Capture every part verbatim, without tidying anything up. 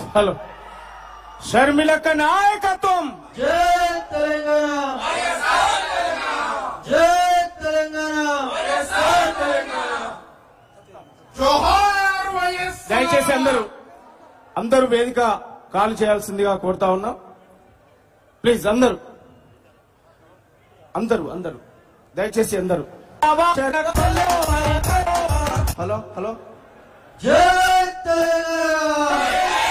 Hello షర్మిలక్క నాయకత్వం జై తెలంగాణ జై తెలంగాణ జోహార్ వైఎస్. దయచేసి అందరూ అందరూ వేదిక కాల్ చేయాల్సిందిగా కోరుతా ఉన్నాం. ప్లీజ్ అందరూ అందరూ అందరూ దయచేసి అందరూ. హలో హలో జై తెలంగాణ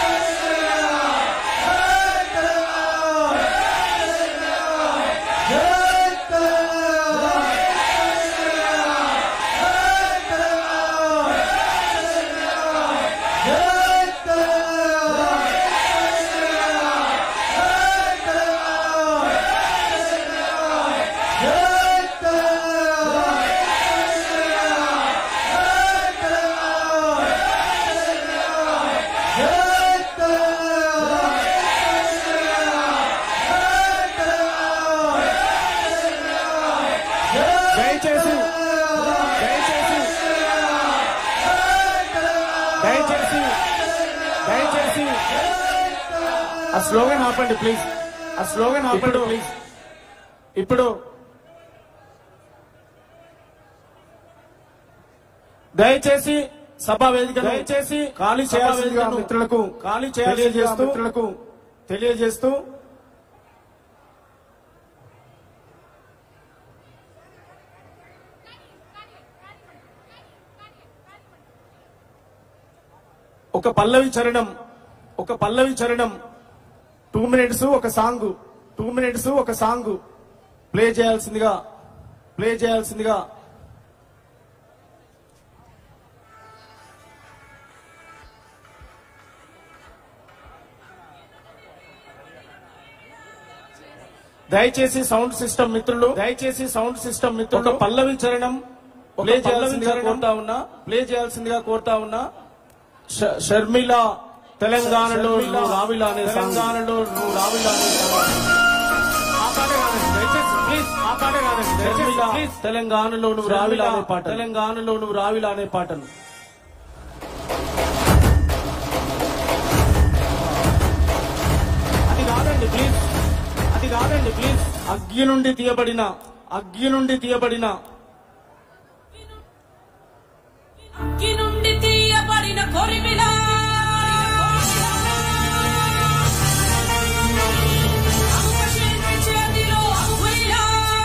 దయచేసి దయచేసి దయచేసి దయచేసి ఆ స్లోగన్ ఆపండి ప్లీజ్. ఆ స్లోగన్ ఆపండి ప్లీజ్. ఇప్పుడు దయచేసి సభా వేదిక దయచేసి ఖాళీ చేయాల్సిందిగా మిత్రులకు ఖాళీ తెలియజేస్తూ మిత్రులకు తెలియజేస్తూ ఒక పల్లవి చరణం ఒక పల్లవి చరణం టూ మినిట్స్ ఒక సాంగ్ టూ మినిట్స్ ఒక సాంగ్ ప్లే చేయాల్సిందిగా ప్లే చేయాల్సిందిగా దయచేసి సౌండ్ సిస్టమ్ మిత్రులు దయచేసి సౌండ్ సిస్టమ్ మిత్రులు పల్లవి చరణం ప్లే చేయాల్సిందిగా కోరుతా ఉన్నా ప్లే చేయాల్సిందిగా కోరుతా ఉన్నా. షర్మిల తెలంగాణలో నువ్వు రావిలా అనే తెలంగాణలో నువ్వు రావిలా అనే తెలంగాణలో నువ్వు రావిలా అనే పాట తెలంగాణలో నువ్వు రావిలా అనే పాటను అది కాదండి ప్లీజ్ అది కాదండి ప్లీజ్. అగ్గి నుండి తీయబడిన అగ్గి నుండి తీయబడిన అగ్గి నుండి తీయబడిన కొరిమిలా చేతిలో అంగుళిలా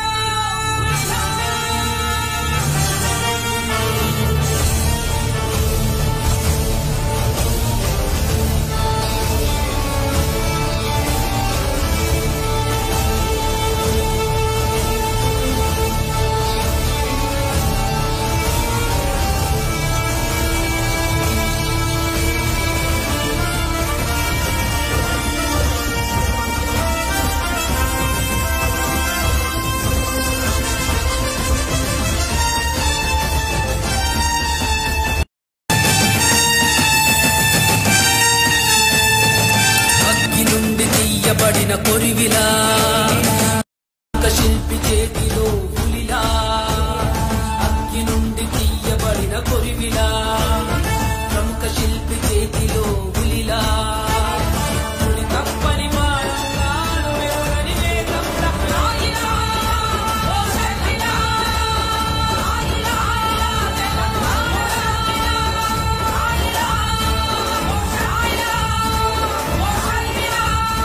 పడిన కొరివిలా ఒక శిల్పి చేతిలో పులిలా అగ్గి నుండి తీయబడిన కొరివిలా ప్రముఖ శిల్పి చేతిలో పులిలా పులి తప్పని మారంగాను ఎవరని వేగంలా రాయిలా ఓ శర్మిలా రాయిలా తెలంగాణ రాయిలా ఓ రాయిలా ఓ Sharmila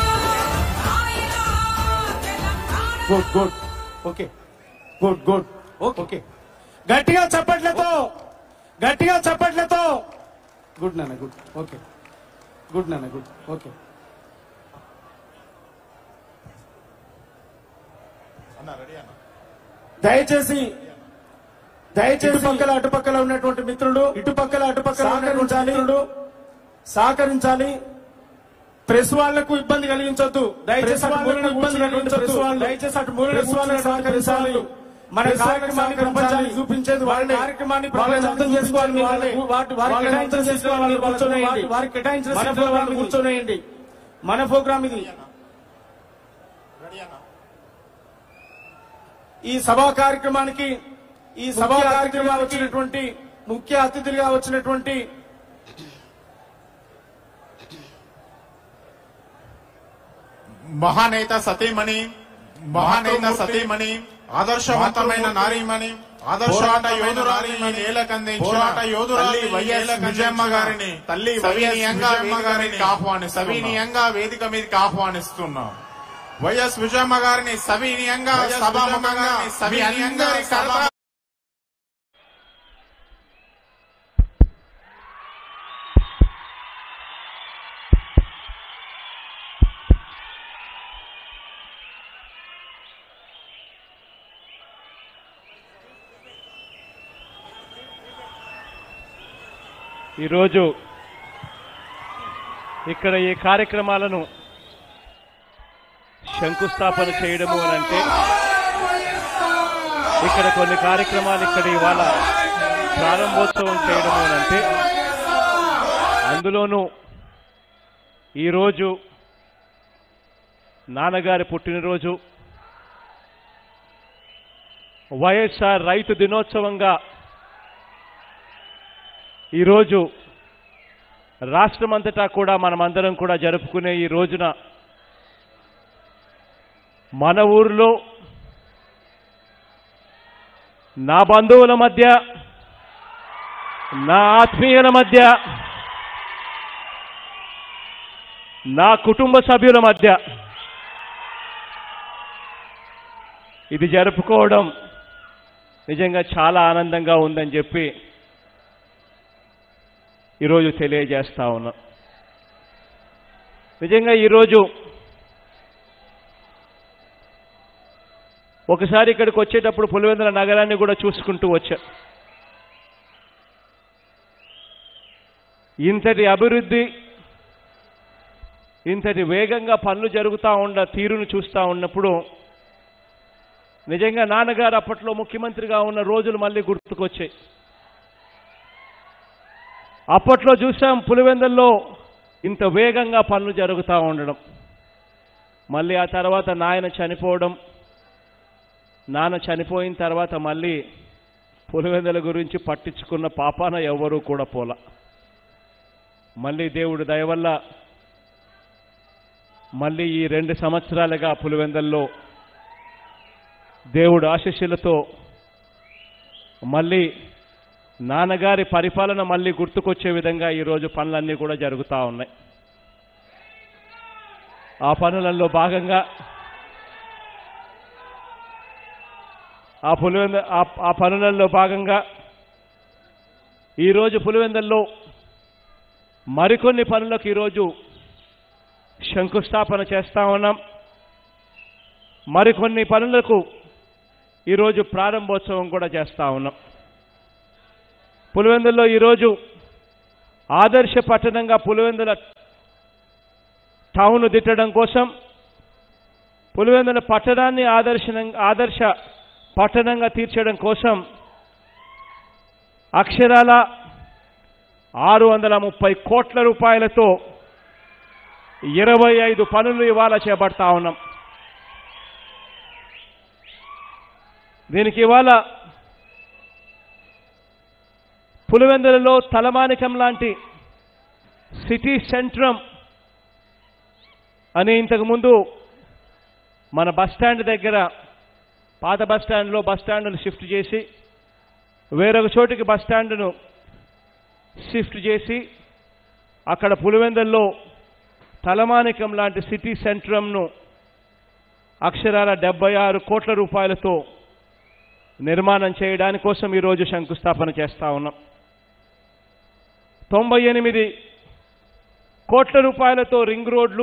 good good okay good good okay గట్టిగా చప్పట్లతో గట్టిగా చప్పట్లతో గుడ్ నాన్న గుడ్ ఓకే గుడ్ నాన్న గుడ్ ఓకే. దయచేసి దయచేసి పక్కల అటుపక్కల ఉన్నటువంటి మిత్రులు ఇటుపక్కల అటుపక్కల సహకరించాలి సహకరించాలి. ప్రెస్ వాళ్లకు ఇబ్బంది కలిగించొద్దు. దయచేసి వాళ్ళకు ఇబ్బంది కలిగించొద్దు. దయచేసి అటు మూల సహకరించాలి. మన కార్యక్రమాన్ని ప్రపంచానికి చూపించేది వాళ్ళని కార్యక్రమాన్ని వాళ్ళని అర్థం చేసుకోవాలి. వాటి వారికి కేటాయించిన చేసుకోవాలి. కూర్చోనేయండి వారికి కేటాయించిన మన ప్రోగ్రామ్ కూర్చోనేయండి. మన ప్రోగ్రామ్ ఇది. ఈ సభా కార్యక్రమానికి ఈ సభా కార్యక్రమానికి వచ్చినటువంటి ముఖ్య అతిథులుగా వచ్చినటువంటి మహానేత సతీమణి మహానేత సతీమణి ఆదర్శవంతమైన నారీమణి ఆదర్శవంత యోధురాలిని నేలకందించిన యోధురాలి వైఎస్ విజయమ్మ గారిని తల్లి సవినీయంగా గారిని ఆహ్వాని సవినీయంగా వేదిక మీదకి ఆహ్వానిస్తున్నాం. వైఎస్ విజయమ్మ గారిని సవినీయంగా సభాముఖంగా సవినీయంగా సభ ఈరోజు ఇక్కడ ఈ కార్యక్రమాలను శంకుస్థాపన చేయడము అని అంటే ఇక్కడ కొన్ని కార్యక్రమాలు ఇక్కడ ఇవాళ ప్రారంభోత్సవం చేయడము అని అంటే అందులోనూ ఈరోజు నాన్నగారి పుట్టినరోజు వైఎస్ఆర్ రైతు దినోత్సవంగా ఈరోజు రాష్ట్రమంతటా కూడా మనమందరం కూడా జరుపుకునే ఈ రోజున మన ఊరిలో నా బంధువుల మధ్య నా ఆత్మీయుల మధ్య నా కుటుంబ సభ్యుల మధ్య ఇది జరుపుకోవడం నిజంగా చాలా ఆనందంగా ఉందని చెప్పి ఈరోజు తెలియజేస్తా ఉన్నా. నిజంగా ఈరోజు ఒకసారి ఇక్కడికి వచ్చేటప్పుడు పులివెందుల నగరాన్ని కూడా చూసుకుంటూ వచ్చా. ఇంతటి అభివృద్ధి ఇంతటి వేగంగా పనులు జరుగుతూ ఉన్న తీరును చూస్తూ ఉన్నప్పుడు నిజంగా నాన్నగారు అప్పట్లో ముఖ్యమంత్రిగా ఉన్న రోజులు మళ్ళీ గుర్తుకొచ్చాయి. అప్పట్లో చూసాం పులివెందుల్లో ఇంత వేగంగా పనులు జరుగుతూ ఉండడం. మళ్ళీ ఆ తర్వాత నాయన చనిపోవడం, నాన్న చనిపోయిన తర్వాత మళ్ళీ పులివెందుల గురించి పట్టించుకున్న పాపాన ఎవరూ కూడా పోల. మళ్ళీ దేవుడి దయ వల్ల మళ్ళీ ఈ రెండు సంవత్సరాలుగా పులివెందుల్లో దేవుడు ఆశీస్సులతో మళ్ళీ నాన్నగారి పరిపాలన మళ్ళీ గుర్తుకొచ్చే విధంగా ఈరోజు పనులన్నీ కూడా జరుగుతూ ఉన్నాయి. ఆ పనులలో భాగంగా ఆ పులివెంద ఆ పనులలో భాగంగా ఈరోజు పులివెందుల్లో మరికొన్ని పనులకు ఈరోజు శంకుస్థాపన చేస్తా ఉన్నాం. మరికొన్ని పనులకు ఈరోజు ప్రారంభోత్సవం కూడా చేస్తా ఉన్నాం. పులివెందుల్లో ఈరోజు ఆదర్శ పట్టణంగా పులివెందుల టౌన్ దిట్టడం కోసం, పులివెందుల పట్టణాన్ని ఆదర్శ ఆదర్శ పట్టణంగా తీర్చడం కోసం అక్షరాల ఆరు వందల ముప్పై కోట్ల రూపాయలతో ఇరవై ఐదు పనులు ఇవాళ చేపడతా ఉన్నాం. దీనికి ఇవాళ పులివెందులలో తలమానికం లాంటి సిటీ సెంట్రం అని ఇంతకుముందు మన బస్టాండ్ దగ్గర పాత బస్టాండ్లో బస్టాండ్ను షిఫ్ట్ చేసి వేరొక చోటికి బస్టాండ్ను షిఫ్ట్ చేసి అక్కడ పులివెందుల్లో తలమానికం లాంటి సిటీ సెంట్రంను అక్షరాల డెబ్బై ఆరు కోట్ల రూపాయలతో నిర్మాణం చేయడానికి కోసం ఈరోజు శంకుస్థాపన చేస్తా ఉన్నాం. తొంభై ఎనిమిది కోట్ల రూపాయలతో రింగ్ రోడ్లు,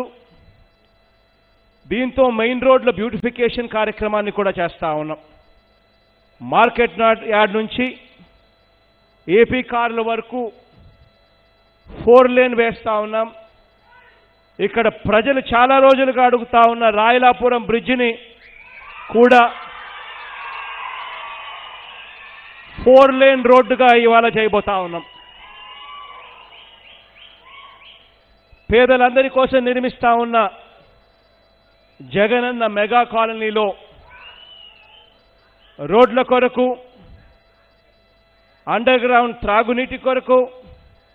దీంతో మెయిన్ రోడ్ల బ్యూటిఫికేషన్ కార్యక్రమాన్ని కూడా చేస్తా ఉన్నాం. మార్కెట్ యార్డ్ నుంచి ఏపీ కార్ల వరకు ఫోర్ లేన్ వేస్తా ఉన్నాం. ఇక్కడ ప్రజలు చాలా రోజులుగా అడుగుతా ఉన్న రాయలాపురం బ్రిడ్జిని కూడా ఫోర్ లేన్ రోడ్డుగా ఇవాళ చేయబోతా ఉన్నాం. పేదలందరి కోసం నిర్మిస్తా ఉన్న జగనన్న మెగా కాలనీలో రోడ్ల కొరకు, అండర్ గ్రౌండ్ త్రాగునీటి కొరకు,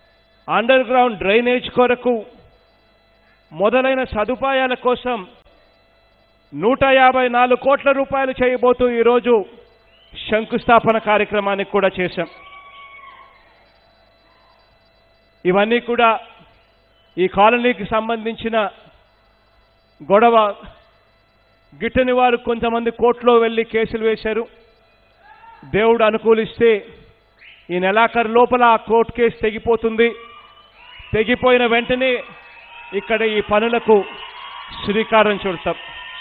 అండర్ గ్రౌండ్ డ్రైనేజ్ కొరకు మొదలైన సదుపాయాల కోసం నూట యాభై నాలుగు కోట్ల రూపాయలు చేయబోతూ ఈరోజు శంకుస్థాపన కార్యక్రమానికి కూడా చేశాం. ఇవన్నీ కూడా ఈ కాలనీకి సంబంధించిన గొడవ. గిట్టని వారు కొంతమంది కోర్టులో వెళ్ళి కేసులు వేశారు. దేవుడు అనుకూలిస్తే ఈ నెలాఖరు లోపల ఆ కోర్టు కేసు తెగిపోతుంది. తెగిపోయిన వెంటనే ఇక్కడ ఈ పనులకు శ్రీకారం చుడతాం.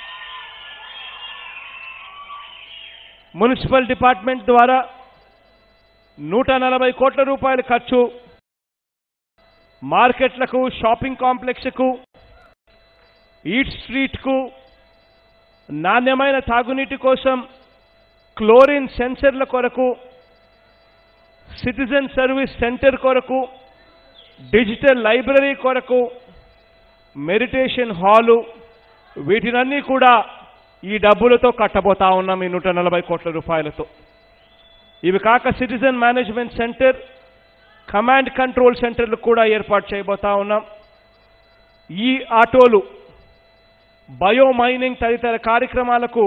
మున్సిపల్ డిపార్ట్మెంట్ ద్వారా నూట నలభై కోట్ల రూపాయల ఖర్చు మార్కెట్లకు, షాపింగ్ కాంప్లెక్స్కు, ఈట్ స్ట్రీట్కు, నాణ్యమైన తాగునీటి కోసం క్లోరిన్ సెన్సర్ల కొరకు, సిటిజన్ సర్వీస్ సెంటర్ కొరకు, డిజిటల్ లైబ్రరీ కొరకు, మెడిటేషన్ హాలు, వీటినన్నీ కూడా ఈ డబ్బులతో కట్టబోతా ఉన్నాం ఈ నూట నలభై కోట్ల రూపాయలతో. ఇవి కాక citizen management centre, command control సెంటర్లు కూడా ఏర్పాటు చేయబోతా ఉన్నాం. ఈ ఆటోలు, బయో మైనింగ్ తదితర కార్యక్రమాలకు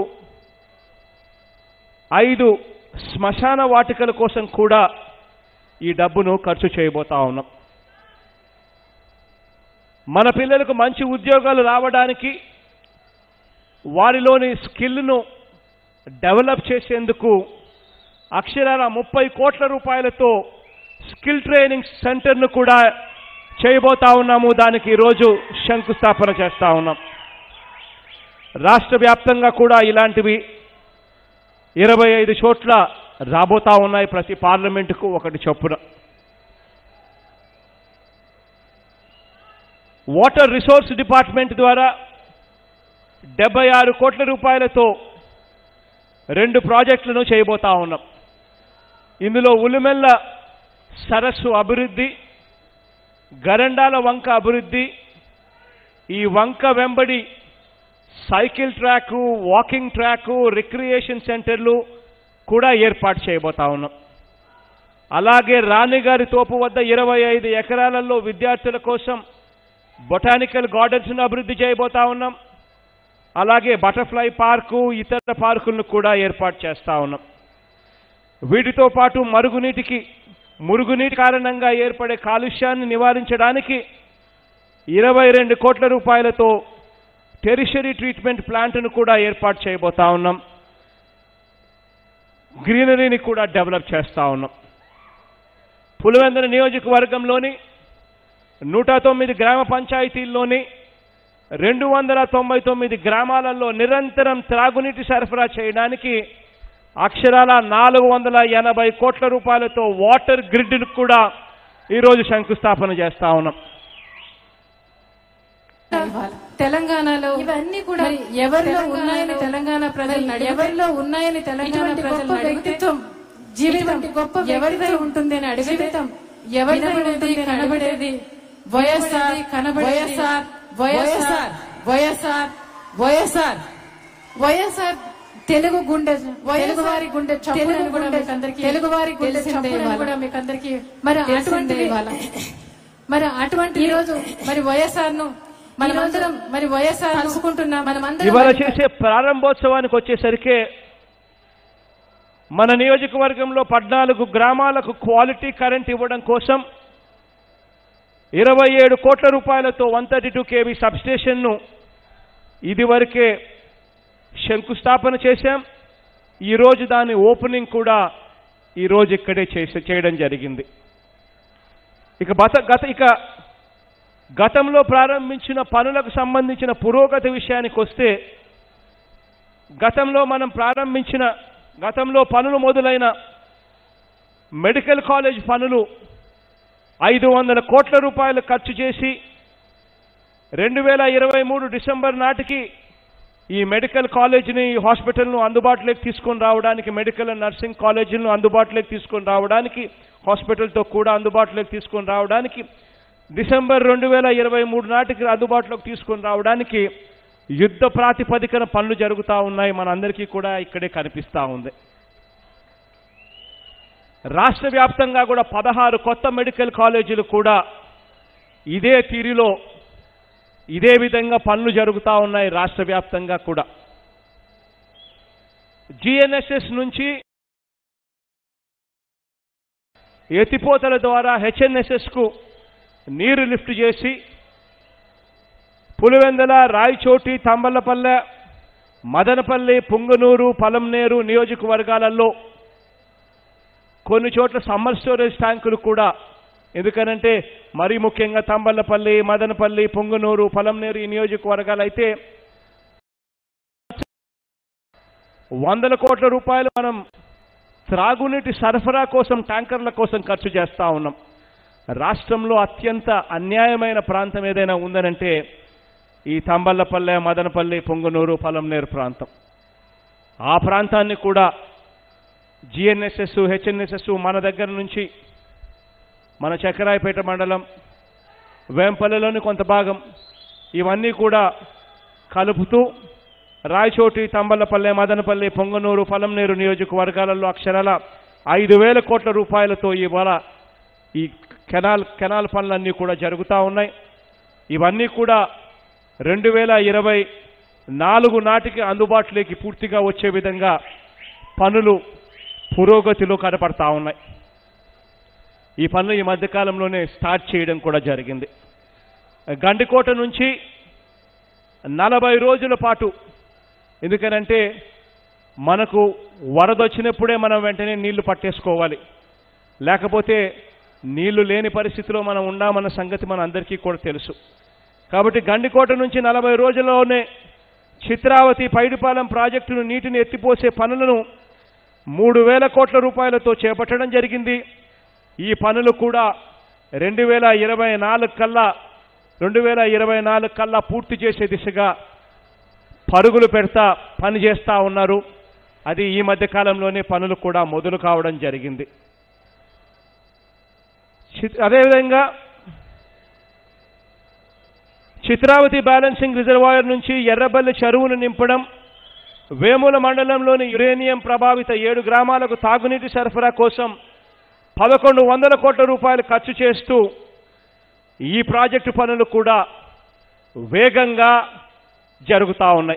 ఐదు శ్మశాన వాటికల కోసం కూడా ఈ డబ్బును ఖర్చు చేయబోతా ఉన్నాం. మన పిల్లలకు మంచి ఉద్యోగాలు రావడానికి, వారిలోని స్కిల్ను డెవలప్ చేసేందుకు అక్షరాల ముప్పై కోట్ల రూపాయలతో స్కిల్ ట్రైనింగ్ సెంటర్ను కూడా చేయబోతా ఉన్నాము. దానికి ఈరోజు శంకుస్థాపన చేస్తా ఉన్నాం. రాష్ట్ర వ్యాప్తంగా కూడా ఇలాంటివి ఇరవై ఐదు చోట్ల రాబోతా ఉన్నాయి, ప్రతి పార్లమెంటుకు ఒకటి చొప్పున. వాటర్ రిసోర్స్ డిపార్ట్మెంట్ ద్వారా డెబ్బై ఆరు కోట్ల రూపాయలతో రెండు ప్రాజెక్టులను చేయబోతా ఉన్నాం. ఇందులో ఉలిమెల్ల సరస్సు అభివృద్ధి, గరండాల వంక అభివృద్ధి, ఈ వంక వెంబడి cycle track, walking track, recreation సెంటర్లు కూడా ఏర్పాటు చేయబోతా ఉన్నాం. అలాగే రాణిగారి తోపు వద్ద ఇరవై ఐదు ఎకరాలలో విద్యార్థుల కోసం బొటానికల్ గార్డెన్స్ను అభివృద్ధి చేయబోతా ఉన్నాం. అలాగే బటర్ఫ్లై పార్కు, ఇతర పార్కులను కూడా ఏర్పాటు చేస్తా ఉన్నాం. వీటితో పాటు మరుగునీటికి మురుగునీటి కారణంగా ఏర్పడే కాలుష్యాన్ని నివారించడానికి ఇరవై రెండు కోట్ల రూపాయలతో టెరిషరీ ట్రీట్మెంట్ ప్లాంట్ను కూడా ఏర్పాటు చేయబోతా ఉన్నాం. గ్రీనరీని కూడా డెవలప్ చేస్తా ఉన్నాం. పులివెందుల నియోజకవర్గంలోని నూట తొమ్మిది గ్రామ పంచాయతీల్లోని రెండు వందల తొంభై తొమ్మిది గ్రామాలలో నిరంతరం త్రాగునీటి సరఫరా చేయడానికి అక్షరాల నాలుగు వందల ఎనభై కోట్ల రూపాయలతో వాటర్ గ్రిడ్ను కూడా ఈరోజు శంకుస్థాపన చేస్తా ఉన్నాం. తెలంగాణలో ఇవన్నీ కూడా ఎవరిలో ఉన్నాయని తెలంగాణ ప్రజలు ఎవరిలో ఉన్నాయని తెలంగాణ ప్రజలు వ్యక్తిత్వం జీవితం గొప్ప ఎవరిదై ఉంటుంది అని అడిగితం ఎవరిది కనబడేది వైఎస్ఆర్ కనబడే వైఎస్ఆర్ వైఎస్ఆర్ వైఎస్ఆర్ వైఎస్ఆర్ వైఎస్ఆర్ తెలుగు గుండె తెలుగు వారి గుండె తెలుగు గుండె తెలుగు వారి గుండె కూడా మీకు అందరికి మరి అటువంటి మరి అటువంటి ఈ రోజు మరి వైఎస్ఆర్ ను మనమందరం మరి వైఎస్ఆర్ అనుకుంటున్నాం. మనమందరం ఇవాళ చేసే ప్రారంభోత్సవానికి వచ్చేసరికి మన నియోజకవర్గంలో పద్నాలుగు గ్రామాలకు క్వాలిటీ కరెంట్ ఇవ్వడం కోసం ఇరవై ఏడు కోట్ల రూపాయలతో వన్ థర్టీ టూ కేవీ సబ్స్టేషన్ను ఇదివరకే శంకుస్థాపన చేశాం. ఈరోజు దాని ఓపెనింగ్ కూడా ఈరోజు ఇక్కడే చేసే చేయడం జరిగింది. ఇక గత గత ఇక గతంలో ప్రారంభించిన పనులకు సంబంధించిన పురోగతి విషయానికి వస్తే, గతంలో మనం ప్రారంభించిన గతంలో పనులు మొదలైన మెడికల్ కాలేజ్ పనులు ఐదు వందల కోట్ల రూపాయలు ఖర్చు చేసి రెండు వేల ఇరవై మూడు డిసెంబర్ నాటికి ఈ మెడికల్ కాలేజీని, ఈ హాస్పిటల్ను అందుబాటులోకి తీసుకొని రావడానికి, మెడికల్ అండ్ నర్సింగ్ కాలేజీలను అందుబాటులోకి తీసుకొని రావడానికి, హాస్పిటల్తో కూడా అందుబాటులోకి తీసుకొని రావడానికి, డిసెంబర్ రెండు వేల ఇరవై మూడు నాటికి అందుబాటులోకి తీసుకొని రావడానికి యుద్ధ ప్రాతిపదికన పనులు జరుగుతూ ఉన్నాయి. మనందరికీ కూడా ఇక్కడే కనిపిస్తూ ఉంది. రాష్ట్ర వ్యాప్తంగా కూడా పదహారు కొత్త మెడికల్ కాలేజీలు కూడా ఇదే తీరులో ఇదే విధంగా పనులు జరుగుతూ ఉన్నాయి రాష్ట్ర వ్యాప్తంగా కూడా. జిఎన్ఎస్ఎస్ నుంచి ఎత్తిపోతల ద్వారా హెచ్ఎన్ఎస్ఎస్కు నీరు లిఫ్ట్ చేసి పులివెందుల, రాయచోటి, తంబలపల్లె, మదనపల్లి, పుంగనూరు, పలంనేరు నియోజకవర్గాలలో కొన్ని చోట్ల సమ్మర్ స్టోరేజ్ ట్యాంకులు కూడా, ఎందుకనంటే మరీ ముఖ్యంగా తంబలపల్లి, మదనపల్లి, పుంగనూరు, పలంనేరు ఈ నియోజకవర్గాలు అయితే వందల కోట్ల రూపాయలు మనం త్రాగునీటి సరఫరా కోసం ట్యాంకర్ల కోసం ఖర్చు చేస్తూ ఉన్నాం. రాష్ట్రంలో అత్యంత అన్యాయమైన ప్రాంతం ఏదైనా ఉందనంటే ఈ తంబలపల్లె, మదనపల్లి, పొంగనూరు, పలంనేరు ప్రాంతం. ఆ ప్రాంతాన్ని కూడా జిఎన్ఎస్ఎస్, హెచ్ఎన్ఎస్ఎస్ మన దగ్గర నుంచి మన చక్రాయపేట మండలం, వేంపల్లిలోని కొంత భాగం ఇవన్నీ కూడా కలుపుతూ రాయచోటి, తంబలపల్లె, మదనపల్లి, పొంగనూరు, పలంనేరు నియోజకవర్గాలలో అక్షరాల ఐదు వేల కోట్ల రూపాయలతో ఇవాళ ఈ కెనాల్ కెనాల్ పనులన్నీ కూడా జరుగుతూ ఉన్నాయి. ఇవన్నీ కూడా రెండు వేల ఇరవై నాలుగు నాటికి అందుబాటులోకి పూర్తిగా వచ్చే విధంగా పనులు పురోగతిలో కనపడతా ఉన్నాయి. ఈ పనులు ఈ మధ్యకాలంలోనే స్టార్ట్ చేయడం కూడా జరిగింది. గండికోట నుంచి నలభై రోజుల పాటు, ఎందుకనంటే మనకు వరద వచ్చినప్పుడే మనం వెంటనే నీళ్లు పట్టేసుకోవాలి, లేకపోతే నీళ్లు లేని పరిస్థితిలో మనం ఉన్నామన్న సంగతి మన అందరికీ కూడా తెలుసు. కాబట్టి గండికోట నుంచి నలభై రోజుల్లోనే చిత్రావతి, పైడిపాలెం ప్రాజెక్టును నీటిని ఎత్తిపోసే పనులను మూడు వేల కోట్ల రూపాయలతో చేపట్టడం జరిగింది. ఈ పనులు కూడా రెండు వేల ఇరవై నాలుగు కల్లా రెండు వేల ఇరవై నాలుగు కల్లా పూర్తి చేసే దిశగా పరుగులు పెడతా పని చేస్తూ ఉన్నారు. అది ఈ మధ్య కాలంలోనే పనులు కూడా మొదలు కావడం జరిగింది. అదేవిధంగా చిత్రావతి బ్యాలెన్సింగ్ రిజర్వాయర్ నుంచి ఎర్రబల్లి చెరువును నింపడం, వేముల మండలంలోని యురేనియం ప్రభావిత ఏడు గ్రామాలకు తాగునీటి సరఫరా కోసం పదకొండు వందల కోట్ల రూపాయలు ఖర్చు చేస్తూ ఈ ప్రాజెక్టు పనులు కూడా వేగంగా జరుగుతూ ఉన్నాయి.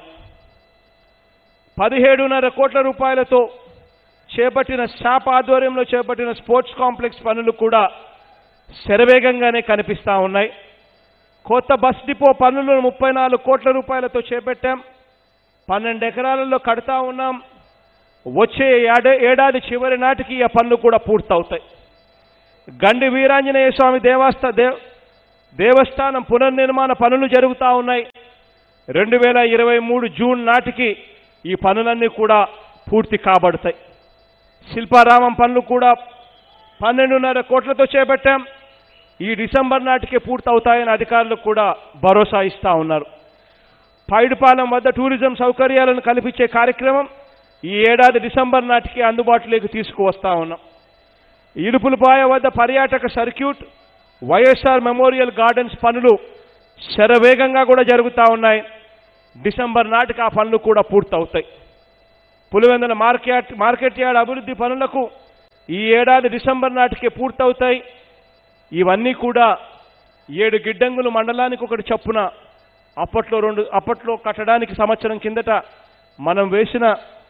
పదిహేడున్నర కోట్ల రూపాయలతో చేపట్టిన స్టాప్ ఆధ్వర్యంలో చేపట్టిన స్పోర్ట్స్ కాంప్లెక్స్ పనులు కూడా శరవేగంగానే కనిపిస్తూ ఉన్నాయి. కొత్త బస్ డిపో పనులను ముప్పై నాలుగు కోట్ల రూపాయలతో చేపట్టాం. పన్నెండు ఎకరాలలో కడతా ఉన్నాం. వచ్చే ఏడా ఏడాది చివరి నాటికి ఆ పనులు కూడా పూర్తవుతాయి. గండి వీరాంజనేయ స్వామి దేవస్థా దేవ్ దేవస్థానం పునర్నిర్మాణ పనులు జరుగుతూ ఉన్నాయి. రెండు వేల ఇరవై మూడు జూన్ నాటికి ఈ పనులన్నీ కూడా పూర్తి కాబడతాయి. శిల్పారామం పనులు కూడా పన్నెండున్నర కోట్లతో చేపట్టాం. ఈ డిసెంబర్ నాటికే పూర్తవుతాయని అధికారులకు కూడా భరోసా ఇస్తా ఉన్నారు. పైడిపాలెం వద్ద టూరిజం సౌకర్యాలను కల్పించే కార్యక్రమం ఈ ఏడాది డిసెంబర్ నాటికి అందుబాటులోకి తీసుకువస్తా ఉన్నాం. ఇరుపులపాయ వద్ద పర్యాటక సర్క్యూట్, వైఎస్ఆర్ మెమోరియల్ గార్డెన్స్ పనులు శరవేగంగా కూడా జరుగుతూ ఉన్నాయి. డిసెంబర్ నాటికి ఆ పనులు కూడా పూర్తవుతాయి. పులివెందుల మార్కెట్ మార్కెట్ యార్డ్ అభివృద్ధి పనులకు ఈ ఏడాది డిసెంబర్ నాటికే పూర్తవుతాయి. ఇవన్నీ కూడా ఏడు గిడ్డంగులు మండలానికి ఒకటి చొప్పున అప్పట్లో రెండు అప్పట్లో కట్టడానికి సంవత్సరం కిందట మనం వేసిన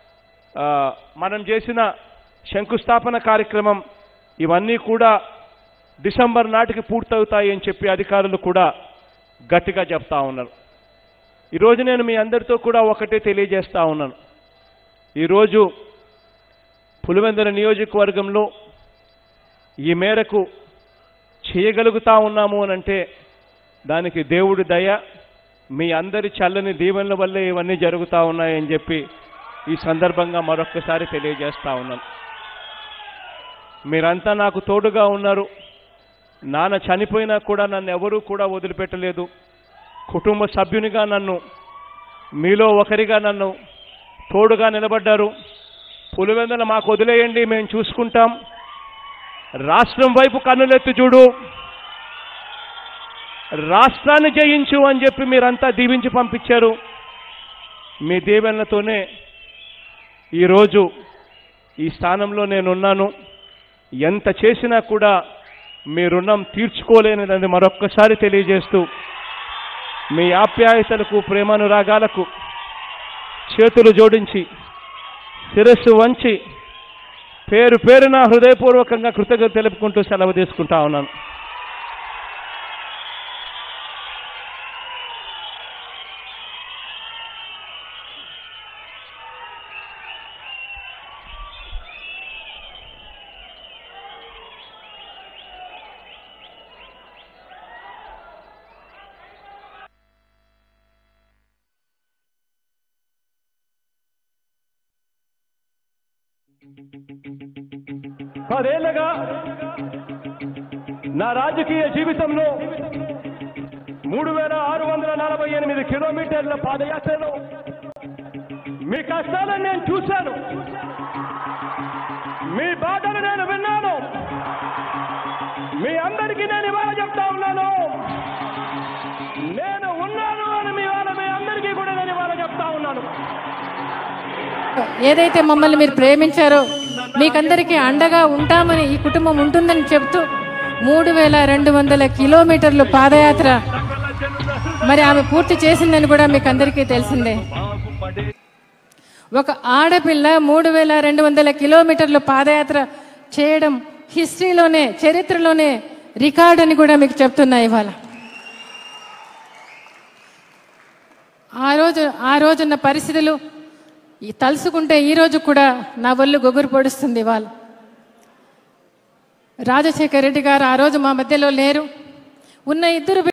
మనం చేసిన శంకుస్థాపన కార్యక్రమం ఇవన్నీ కూడా డిసెంబర్ నాటికి పూర్తవుతాయి అని చెప్పి అధికారులు కూడా గట్టిగా చెప్తా ఉన్నారు. ఈరోజు నేను మీ అందరితో కూడా ఒకటే తెలియజేస్తా ఉన్నాను. ఈరోజు పులివెందుల నియోజకవర్గంలో ఈ మేరకు చేయగలుగుతా ఉన్నాము అని అంటే దానికి దేవుడి దయ, మీ అందరి చల్లని దీవెనల వల్లే ఇవన్నీ జరుగుతూ ఉన్నాయని చెప్పి ఈ సందర్భంగా మరొక్కసారి తెలియజేస్తా ఉన్నాను. మీరంతా నాకు తోడుగా ఉన్నారు. నాన్న చనిపోయినా కూడా నన్ను ఎవరూ కూడా వదిలిపెట్టలేదు. కుటుంబ సభ్యునిగా నన్ను, మీలో ఒకరిగా నన్ను తోడుగా నిలబడ్డారు. పులివెందుల మాకు వదిలేయండి, మేము చూసుకుంటాం, రాష్ట్రం వైపు కన్నులెత్తి చూడు, రాష్ట్రాన్ని జయించు అని చెప్పి మీరంతా దీవించి పంపించారు. మీ దీవెనలతోనే ఈరోజు ఈ స్థానంలో నేనున్నాను. ఎంత చేసినా కూడా మీ రుణం తీర్చుకోలేనిదని మరొక్కసారి తెలియజేస్తూ మీ ఆప్యాయతలకు, ప్రేమానురాగాలకు చేతులు జోడించి శిరస్సు వంచి పేరు పేరున హృదయపూర్వకంగా కృతజ్ఞత తెలుపుకుంటూ సెలవు తీసుకుంటా ఉన్నాను. పదేళ్లుగా నా రాజకీయ జీవితంలో మూడు వేల ఆరు వందల నలభై ఎనిమిది కిలోమీటర్ల పాదయాత్రలో మీ కష్టాలను నేను చూశాను, మీ బాధలు నేను విన్నాను. మీ అందరికీ నేను ఇవాళ చెప్తా ఉన్నాను, నేను ఉన్నాను అని మీ వాళ్ళ మీ అందరికీ కూడా నేను ఇవాళ చెప్తా ఉన్నాను. ఏదైతే మమ్మల్ని మీరు ప్రేమించారో మీకందరికీ అండగా ఉంటామని ఈ కుటుంబం ఉంటుందని చెప్తూ మూడు వేల రెండు వందల కిలోమీటర్లు పాదయాత్ర మరి ఆమె పూర్తి చేసిందని కూడా మీకు అందరికీ తెలిసిందే. ఒక ఆడపిల్ల మూడు వేల రెండు వందల కిలోమీటర్లు పాదయాత్ర చేయడం హిస్టరీలోనే చరిత్రలోనే రికార్డ్ అని కూడా మీకు చెప్తున్నా. ఇవాళ ఆ రోజు ఆ రోజున్న పరిస్థితులు తలుసుకుంటే ఈ రోజు కూడా నా ఒళ్ళు గొగురు పొడుస్తుంది. ఇవాళ రాజశేఖర రెడ్డి గారు ఆ రోజు మా మధ్యలో లేరు. ఉన్న ఇద్దరు